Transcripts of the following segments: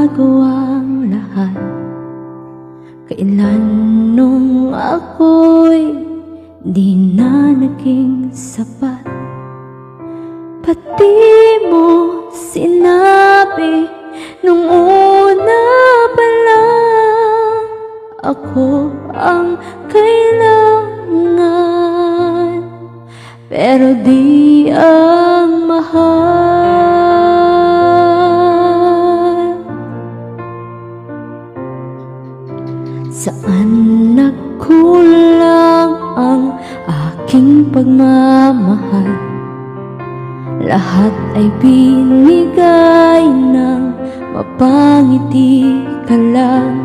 magbago ang lahat. Kailan nung ako'y di na naging sapat, pati mo sinabi nung una pa lang ako ang kailangan, pero di ang mahal. Saan nagkulang ang aking pagmamahal? Lahat ay binigay ng mapangiti ka lang.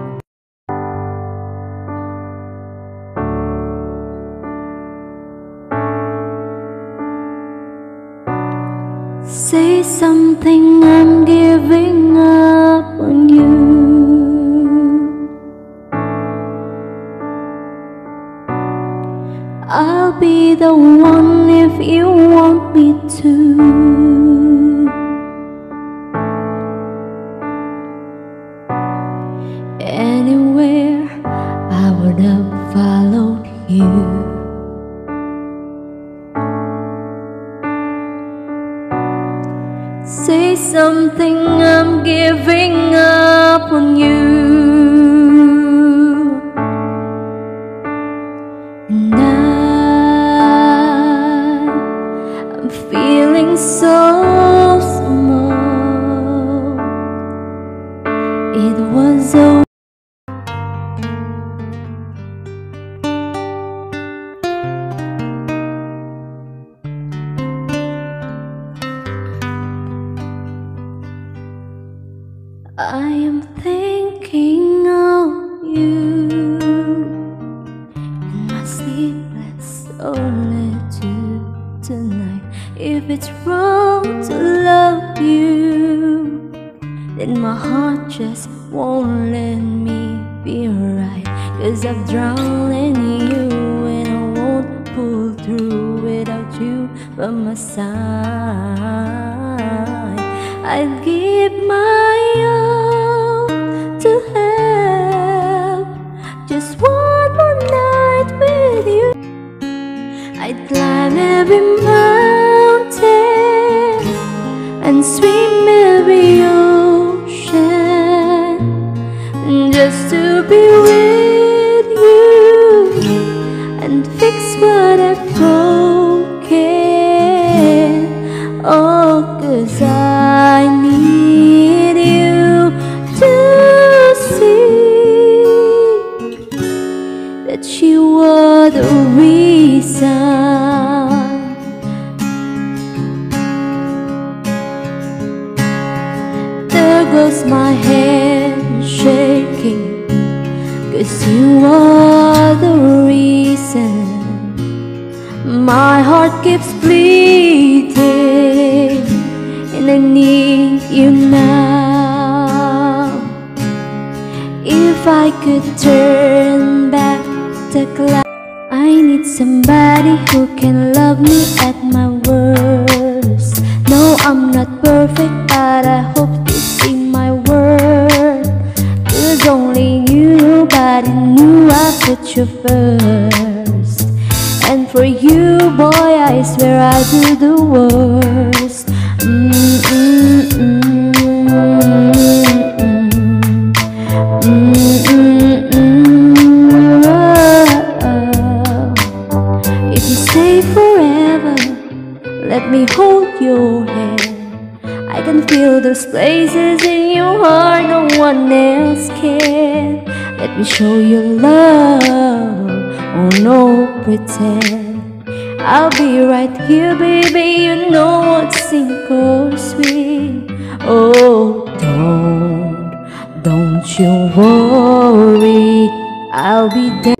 Say something, I'm giving up on you. I'll be the one if you want me to. Anywhere I would have followed you. Say something, I'm giving up on you. And I'm feeling so small. It was over. I am thinking of you in my sleepless solitude tonight. If it's wrong to love you, then my heart just won't let me be right. 'Cause I've drowned in you and I won't pull through without you by my side. I'd give my all to have just one more night with you. I'd climb every mountain and swim every ocean just to be with you and fix what I've broken. Oh, 'cause I need you to see that you are the reason. There goes my hand shaking, 'cause you are the reason. My heart keeps bleeding and I need you now. If I could turn back the clock, I need somebody who can love me at my worst. No, I'm not perfect, but I hope you see my worth. 'Cause only you, nobody knew I put you first. And for you, boy, I swear I do the worst. If you stay forever, let me hold your hand. I can feel those places in your heart no one else can. Let me show you love, oh no pretend. I'll be right here, baby, you know what's sink or swim. Oh, don't you worry, I'll be there.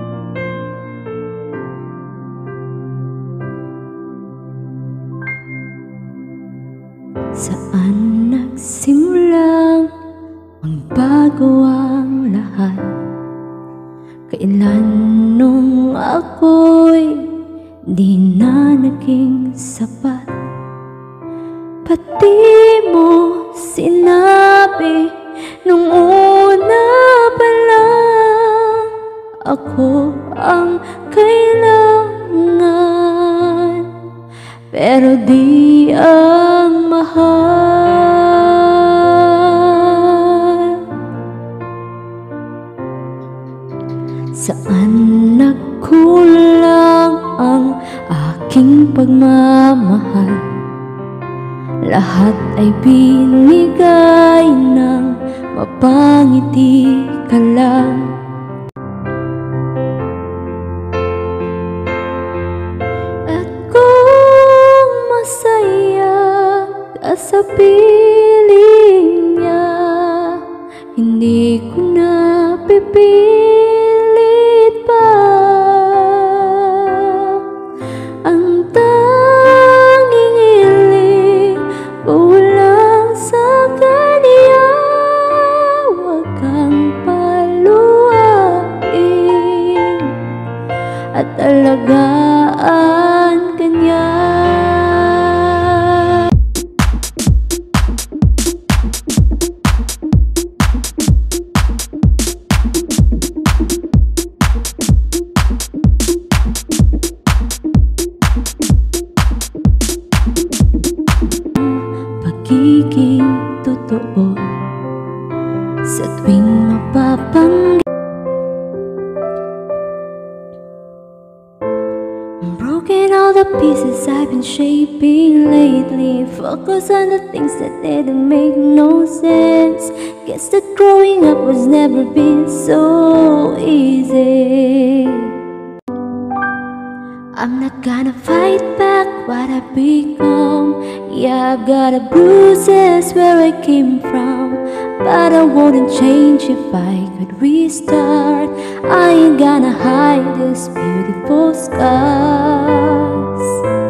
Saan nagsimulang magbago ang lahat? Kailan nung ako'y di na naging sapat, pati mo sinabi gabi nung una pa lang ako ang kailangan, pero di ang mahal. Saan nagkulang ang aking pagmamahal? Lahat ay binigay ng mapangiti ka lang. At kung masaya ka sa piling niya, hindi ko na pipilit pa. Ang tanging hiling ko lang sa kanya, huwag kang paluwain at alagaan ka niya. Pagiging totoo sa tuwing mapapanggap. I'm broken all the pieces I've been shaping lately. Focus on the things that didn't make no sense. Guess that growing up was never been so easy. I'm not gonna fight back what I've become. Yeah, I've got a bruises where I came from, but I wouldn't change if I could restart. I ain't gonna hide these beautiful scars.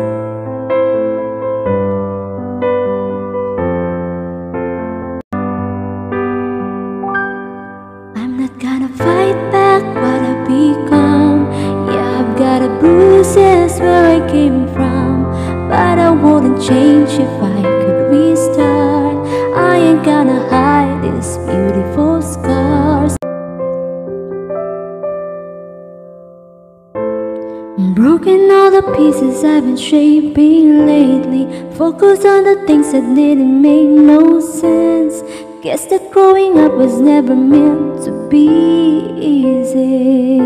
I'm not gonna fight back what I've become. Yeah, I've got a bruises where I came from, but I wouldn't change if I could restart. I ain't gonna hide these beautiful scars. I'm broken all the pieces I've been shaping lately. Focus on the things that didn't make no sense. Guess that growing up was never meant to be easy.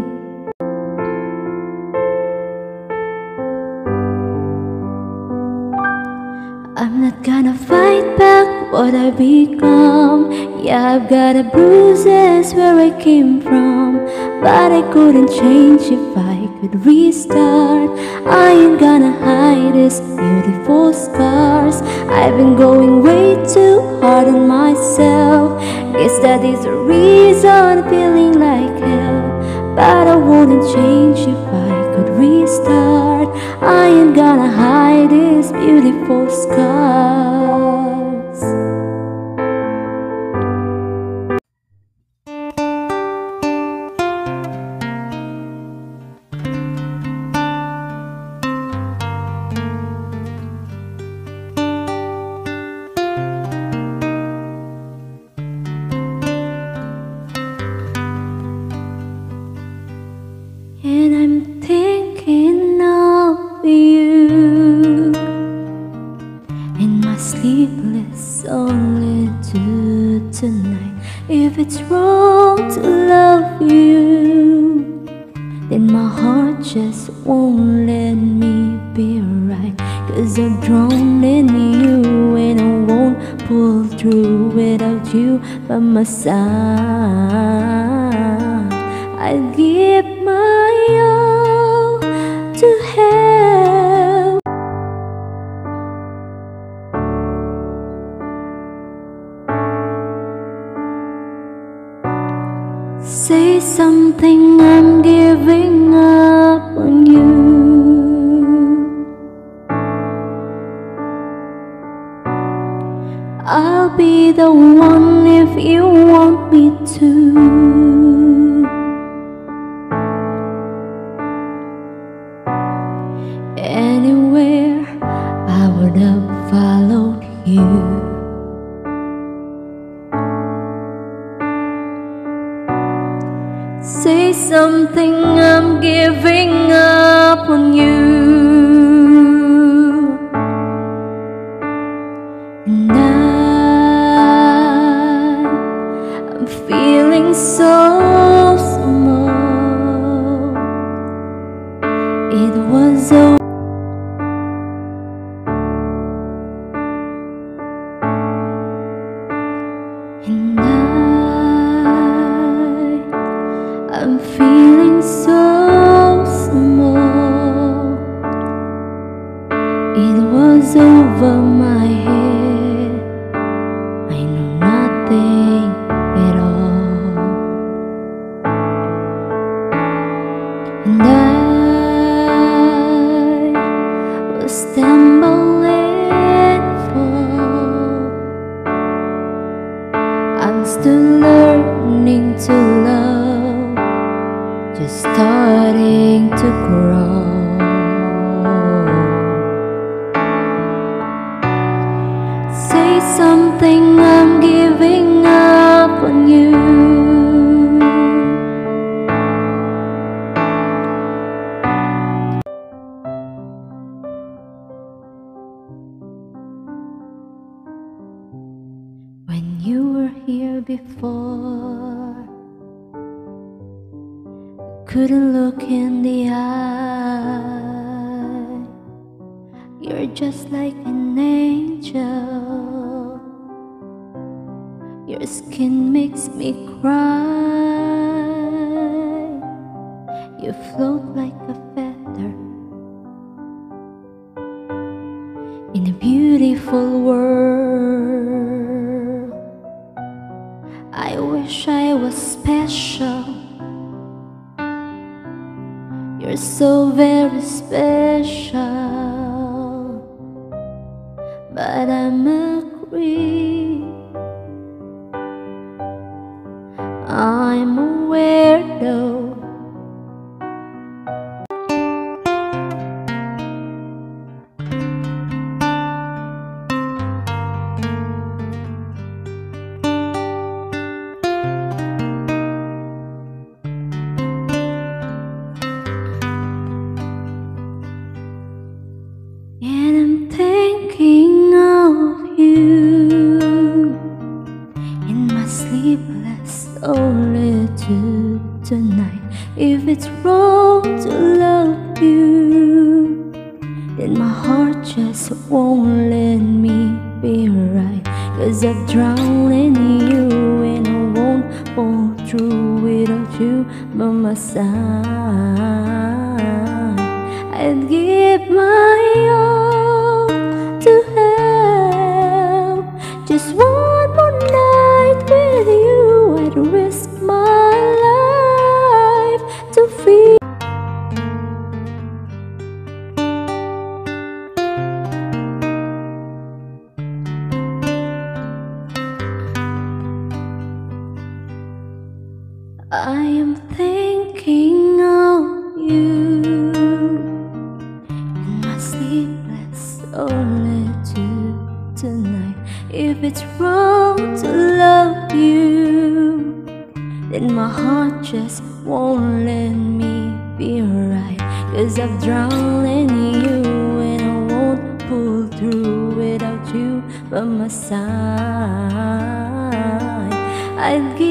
I'm not gonna fight back what I become. Yeah, I've got a bruises where I came from, but I couldn't change if I could restart. I ain't gonna hide these beautiful scars. I've been going way too hard on myself. Guess that is the reason I'm feeling like hell, but I wouldn't change if I could restart. I ain't gonna hide these beautiful scars. And I'm thinking of you in my sleepless solitude tonight. If it's wrong to love you, then my heart just won't let me be right. 'Cause I'm drawn in you and I won't pull through without you by my side. I'd give my all to help. Say something, I'm giving up on you. I'll be the one if you want me to. Anywhere I would have followed you. something I'm giving up on you. And I'm feeling so small. It was over. And I'm feeling so small. It was over my head. I know nothing at all. And I was stumble and fall. I'm still learning to love, just starting to grow. Say something, I'm giving up on you. When you were here before, couldn't look in the eye. You're just like an angel. Your skin makes me cry. You float like a feather in a beautiful world. I wish I was special. You're so very special, but I'm a creep. I'm a weirdo. And I'm thinking of you in my sleepless solitude tonight. If it's wrong to love you, then my heart just won't let me be right. 'Cause I've drowned in you and I won't fall through without you by my side. I'd give my all to have just one more night with you. I'd risk my life to feel. I am thinking of you in my sleepless solitude tonight. If it's wrong to love you, then my heart just won't let me be right. 'Cause I've drowned in you and I won't pull through without you by my side. I'd give